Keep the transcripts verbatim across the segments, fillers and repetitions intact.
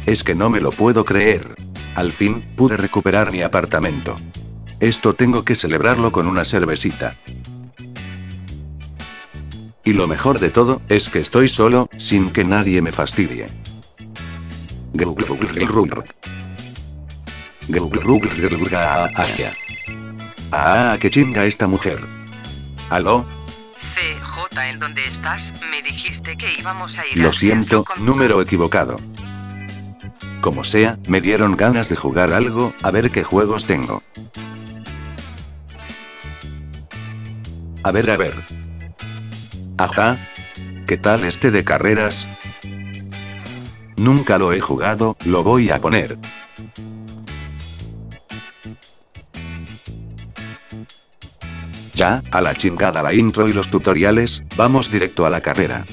Es que no me lo puedo creer. Al fin, pude recuperar mi apartamento. Esto tengo que celebrarlo con una cervecita. Y lo mejor de todo, es que estoy solo, sin que nadie me fastidie. Ah, qué chinga esta mujer. ¿Aló? C J, ¿en dónde estás? Me dijiste que íbamos a ir Lo al siento, centro con- número equivocado. Como sea, me dieron ganas de jugar algo, a ver qué juegos tengo. A ver, a ver. Ajá. ¿Qué tal este de carreras? Nunca lo he jugado, lo voy a poner. Ya, a la chingada la intro y los tutoriales, vamos directo a la carrera.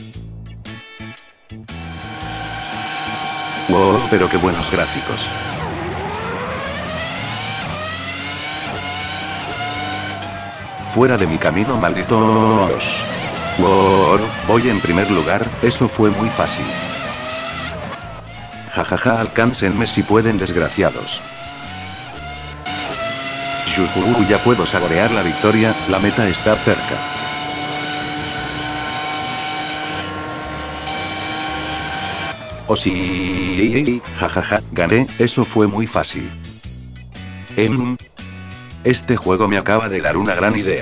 Wow, pero qué buenos gráficos. Fuera de mi camino, malditos. Wow, voy en primer lugar, eso fue muy fácil. Jajaja, alcáncenme si pueden, desgraciados. Yujú, ya puedo saborear la victoria, la meta está cerca. Oh sí, jajaja, gané, eso fue muy fácil. Em, este juego me acaba de dar una gran idea.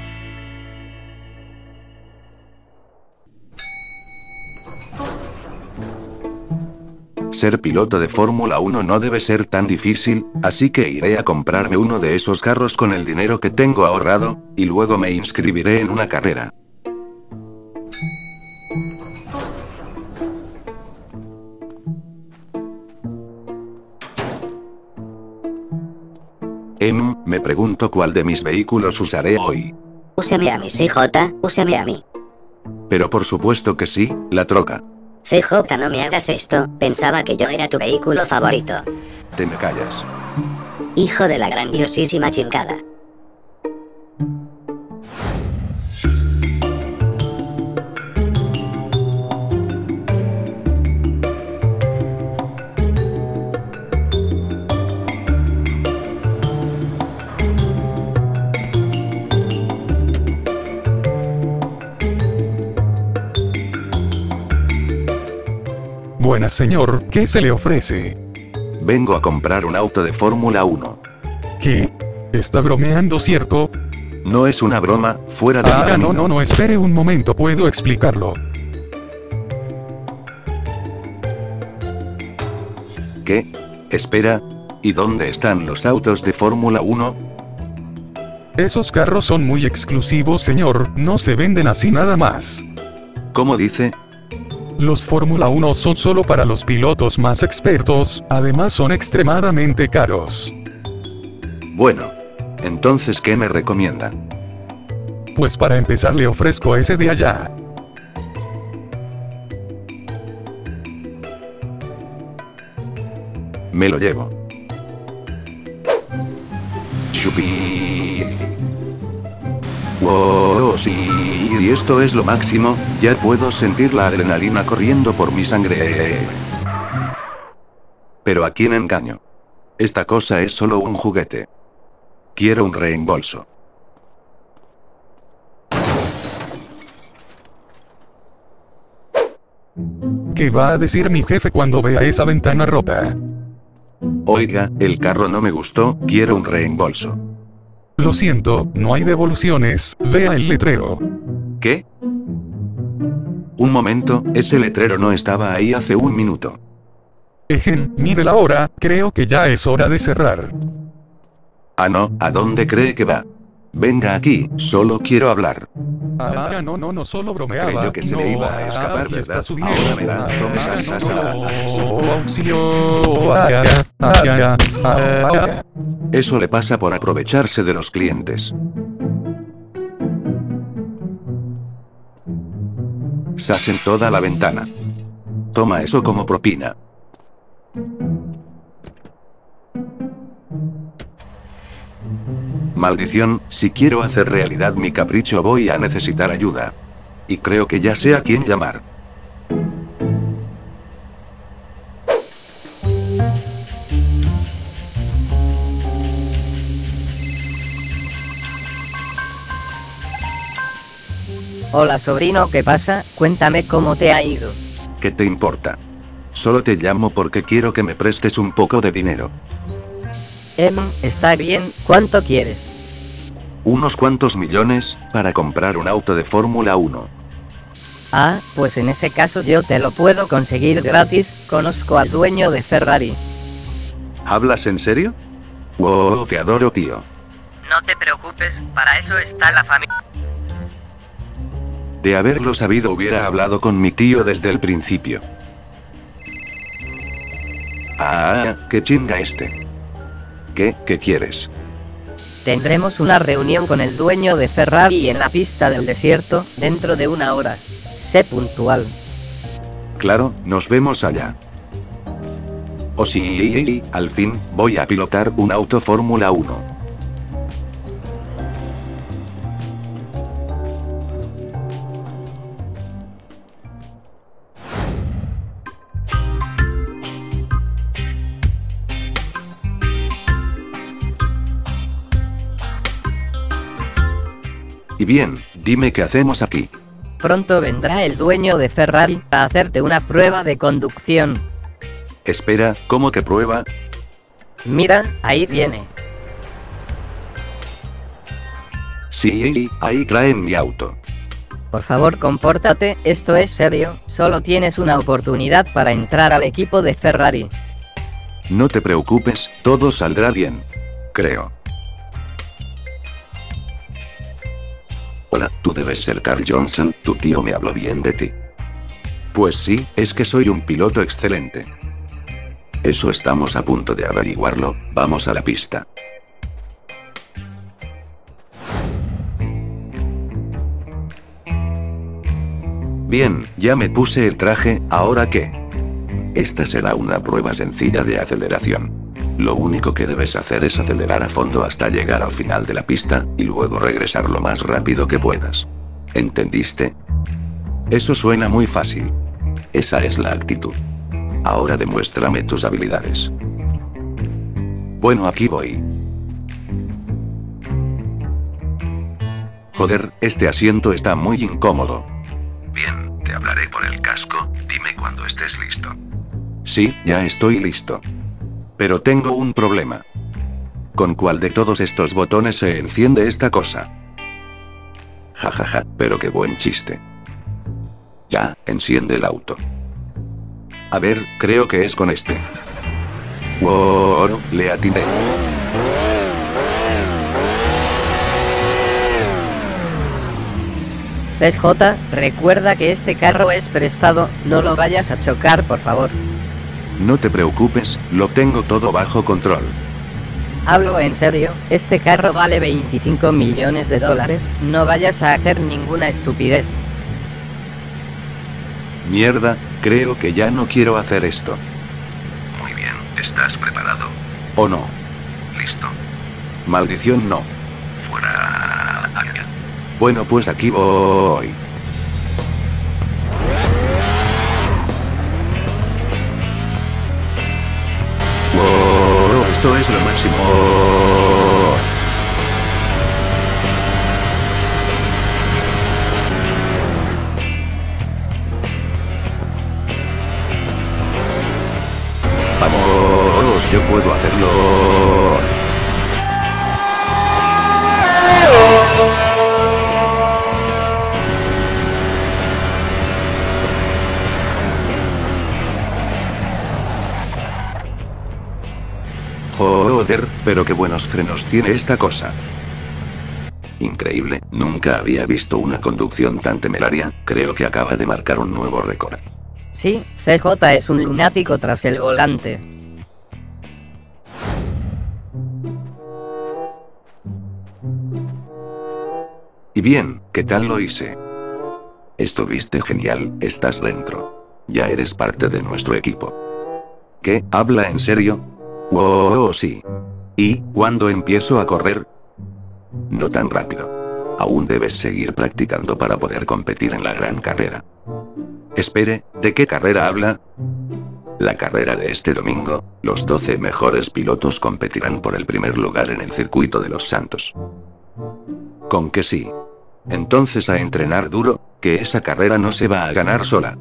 Ser piloto de Fórmula uno no debe ser tan difícil, así que iré a comprarme uno de esos carros con el dinero que tengo ahorrado, y luego me inscribiré en una carrera. Em, me pregunto cuál de mis vehículos usaré hoy. Úsame a mí, C J, úsame a mí. Pero por supuesto que sí, la troca. C J, no me hagas esto, pensaba que yo era tu vehículo favorito. Te me callas. Hijo de la grandiosísima chingada. Buenas, señor, ¿qué se le ofrece? Vengo a comprar un auto de Fórmula uno. ¿Qué? ¿Está bromeando, cierto? No es una broma, fuera de mi Ah, camino. no, no, no, espere un momento, puedo explicarlo. ¿Qué? Espera. ¿Y dónde están los autos de Fórmula uno? Esos carros son muy exclusivos, señor, no se venden así nada más. ¿Cómo dice? Los Fórmula uno son solo para los pilotos más expertos, además son extremadamente caros. Bueno. Entonces, ¿qué me recomienda? Pues para empezar le ofrezco ese de allá. Me lo llevo. Chupi. Wow, sí, y esto es lo máximo, ya puedo sentir la adrenalina corriendo por mi sangre. Pero ¿a quién engaño? Esta cosa es solo un juguete. Quiero un reembolso. ¿Qué va a decir mi jefe cuando vea esa ventana rota? Oiga, el carro no me gustó, quiero un reembolso. Lo siento, no hay devoluciones, vea el letrero. ¿Qué? Un momento, ese letrero no estaba ahí hace un minuto. Ejen, mire la hora, creo que ya es hora de cerrar. Ah, no, ¿a dónde cree que va? Venga aquí, solo quiero hablar. Ah, no, no, no, solo bromeaba. Creyó que se no, le iba a escapar, aquí está ¿verdad? su Ahora dinero. verá, tome Ah, esa no, salsa. no, auxilio. Ah, ah, ah, ah, ah. Eso le pasa por aprovecharse de los clientes. Sas en toda la ventana. Toma eso como propina. Maldición, si quiero hacer realidad mi capricho voy a necesitar ayuda. Y creo que ya sé a quién llamar. Hola sobrino, ¿qué pasa? Cuéntame cómo te ha ido. ¿Qué te importa? Solo te llamo porque quiero que me prestes un poco de dinero. Em, está bien, ¿cuánto quieres? Unos cuantos millones, para comprar un auto de Fórmula uno. Ah, pues en ese caso yo te lo puedo conseguir gratis, conozco al dueño de Ferrari. ¿Hablas en serio? Wow, te adoro, tío. No te preocupes, para eso está la familia. De haberlo sabido hubiera hablado con mi tío desde el principio. Ah, qué chinga este. ¿Qué, qué quieres? Tendremos una reunión con el dueño de Ferrari en la pista del desierto, dentro de una hora. Sé puntual. Claro, nos vemos allá. Oh sí, al fin, voy a pilotar un auto Fórmula uno. Y bien, dime qué hacemos aquí. Pronto vendrá el dueño de Ferrari a hacerte una prueba de conducción. Espera, ¿cómo que prueba? Mira, ahí viene. Sí, ahí traen mi auto. Por favor, compórtate, esto es serio, solo tienes una oportunidad para entrar al equipo de Ferrari. No te preocupes, todo saldrá bien. Creo. Hola, tú debes ser Carl Johnson, tu tío me habló bien de ti. Pues sí, es que soy un piloto excelente. Eso estamos a punto de averiguarlo, vamos a la pista. Bien, ya me puse el traje, ¿ahora qué? Esta será una prueba sencilla de aceleración. Lo único que debes hacer es acelerar a fondo hasta llegar al final de la pista, y luego regresar lo más rápido que puedas. ¿Entendiste? Eso suena muy fácil. Esa es la actitud. Ahora demuéstrame tus habilidades. Bueno, aquí voy. Joder, este asiento está muy incómodo. Bien, te hablaré por el casco, dime cuando estés listo. Sí, ya estoy listo. Pero tengo un problema. ¿Con cuál de todos estos botones se enciende esta cosa? Ja ja ja, pero qué buen chiste. Ya, enciende el auto. A ver, creo que es con este. Wow, le atiné. C J, recuerda que este carro es prestado, no lo vayas a chocar, por favor. No te preocupes, lo tengo todo bajo control. Hablo en serio, este carro vale veinticinco millones de dólares, no vayas a hacer ninguna estupidez. Mierda, creo que ya no quiero hacer esto. Muy bien, ¿estás preparado? ¿O no? Listo. Maldición no. Fuera. Allá. Bueno, pues aquí voy. Wow, esto es lo máximo. Vamos, yo puedo hacerlo. Joder, pero qué buenos frenos tiene esta cosa. Increíble, nunca había visto una conducción tan temeraria, creo que acaba de marcar un nuevo récord. Sí, C J es un lunático tras el volante. Y bien, ¿qué tal lo hice? Estuviste genial, estás dentro. Ya eres parte de nuestro equipo. ¿Qué? ¿Habla en serio? Wow, sí. ¿Y cuándo empiezo a correr? No tan rápido. Aún debes seguir practicando para poder competir en la gran carrera. Espere, ¿de qué carrera habla? La carrera de este domingo, los doce mejores pilotos competirán por el primer lugar en el circuito de Los Santos. ¿Con que sí? Entonces a entrenar duro, que esa carrera no se va a ganar sola.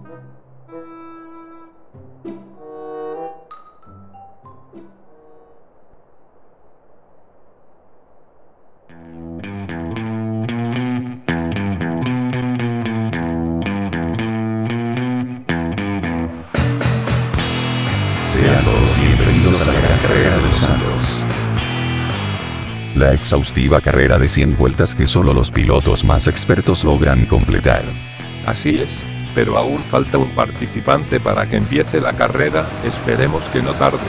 Sean todos bienvenidos a la gran carrera de los santos. La exhaustiva carrera de cien vueltas que solo los pilotos más expertos logran completar. Así es, pero aún falta un participante para que empiece la carrera, esperemos que no tarde.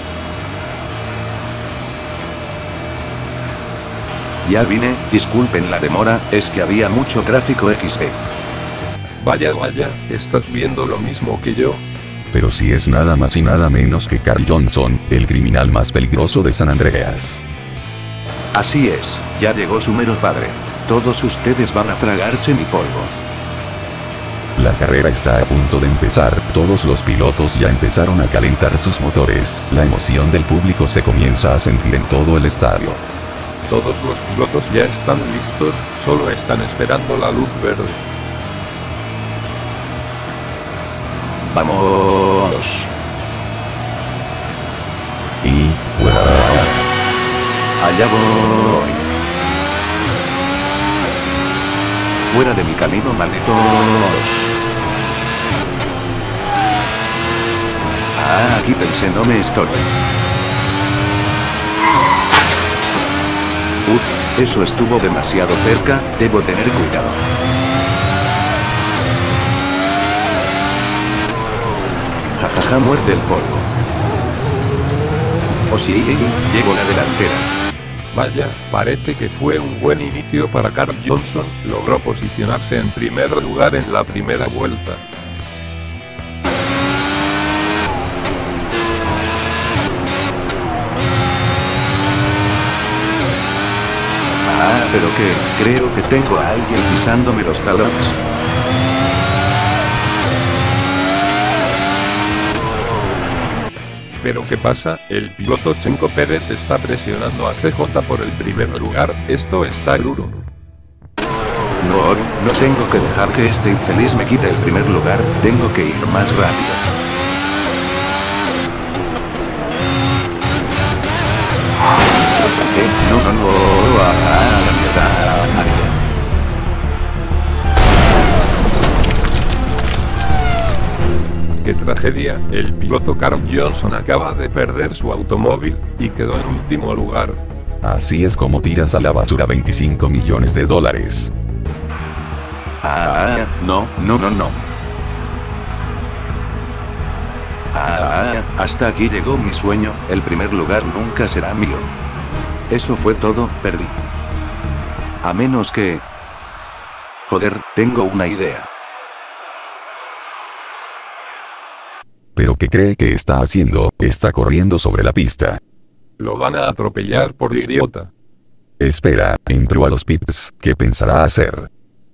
Ya vine, disculpen la demora, es que había mucho tráfico equis de. Vaya vaya, ¿estás viendo lo mismo que yo? Pero si es nada más y nada menos que Carl Johnson, el criminal más peligroso de San Andreas. Así es, ya llegó su mero padre. Todos ustedes van a tragarse mi polvo. La carrera está a punto de empezar, todos los pilotos ya empezaron a calentar sus motores, la emoción del público se comienza a sentir en todo el estadio. Todos los pilotos ya están listos, solo están esperando la luz verde. ¡Vamos! Y fuera. Allá voy. Fuera de mi camino, malditos. Ah, aquí pensé, no me estorbe. Uf, eso estuvo demasiado cerca, debo tener cuidado. Jajaja, muerde el polvo. Oh sí, llego a la delantera. Vaya, parece que fue un buen inicio para Carl Johnson, logró posicionarse en primer lugar en la primera vuelta. Ah, pero que, creo que tengo a alguien pisándome los talones. Pero ¿qué pasa? El piloto Checo Pérez está presionando a C J por el primer lugar, esto está duro. No, no tengo que dejar que este infeliz me quite el primer lugar, tengo que ir más rápido. ¿Qué? No, no, no, ah, la mierda, ah, ¡Qué tragedia! El piloto Carl Johnson acaba de perder su automóvil, y quedó en último lugar. Así es como tiras a la basura veinticinco millones de dólares. Ah, no, no, no, no. Ah, hasta aquí llegó mi sueño, el primer lugar nunca será mío. Eso fue todo, perdí. A menos que... Joder, tengo una idea. ¿Pero qué cree que está haciendo? Está corriendo sobre la pista. Lo van a atropellar por idiota. Espera, entró a los pits, ¿qué pensará hacer?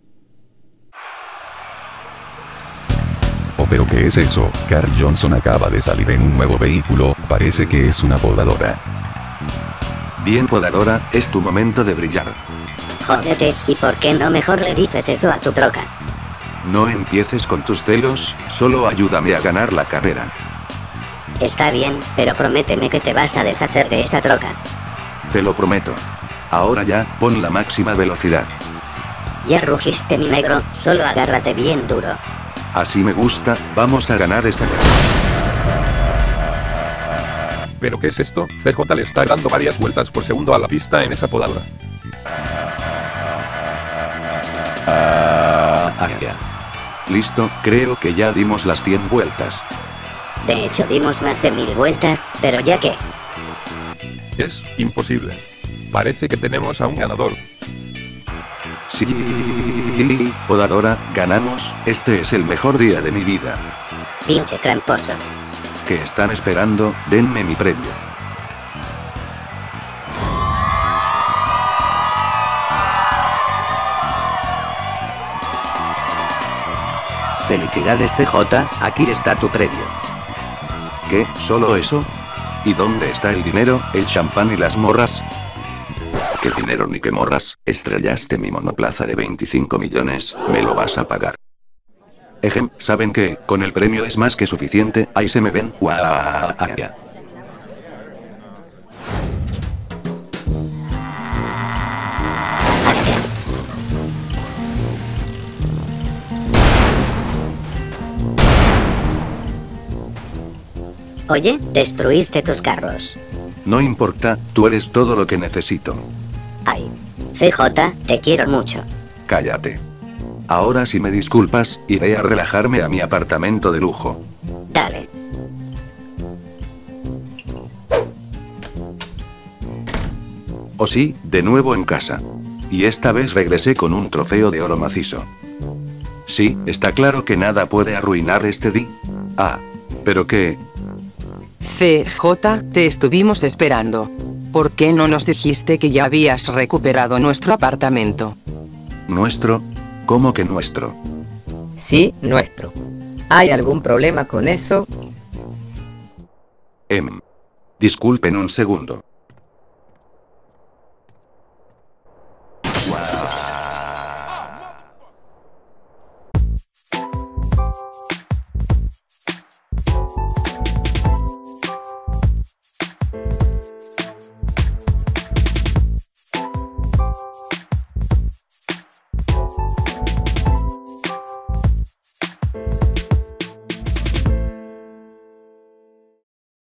Oh, pero ¿qué es eso? Carl Johnson acaba de salir en un nuevo vehículo, parece que es una podadora. Bien, podadora, es tu momento de brillar. Jódete, ¿y por qué no mejor le dices eso a tu troca? No empieces con tus celos, solo ayúdame a ganar la carrera. Está bien, pero prométeme que te vas a deshacer de esa troca. Te lo prometo. Ahora ya, pon la máxima velocidad. Ya rugiste, mi negro, solo agárrate bien duro. Así me gusta, vamos a ganar esta carrera. ¿Pero qué es esto? C J le está dando varias vueltas por segundo a la pista en esa podadora. Ah, ah, ya. Listo, creo que ya dimos las cien vueltas. De hecho dimos más de mil vueltas, pero ya que... Es imposible. Parece que tenemos a un ganador. Sí, podadora, ganamos, este es el mejor día de mi vida. Pinche tramposo. ¿Qué están esperando? Denme mi premio. Felicidades C J, aquí está tu premio. ¿Qué? ¿Solo eso? ¿Y dónde está el dinero, el champán y las morras? que dinero ni que morras, estrellaste mi monoplaza de veinticinco millones, me lo vas a pagar. Ejem, ¿saben qué? Con el premio es más que suficiente, ahí se me ven. Guau. Oye, destruiste tus carros. No importa, tú eres todo lo que necesito. Ay, C J, te quiero mucho. Cállate. Ahora si me disculpas, iré a relajarme a mi apartamento de lujo. Dale. Oh sí, de nuevo en casa. Y esta vez regresé con un trofeo de oro macizo. Sí, está claro que nada puede arruinar este día. Ah, pero qué... C J, te estuvimos esperando. ¿Por qué no nos dijiste que ya habías recuperado nuestro apartamento? ¿Nuestro? ¿Cómo que nuestro? Sí, nuestro. ¿Hay algún problema con eso? Em. Disculpen un segundo.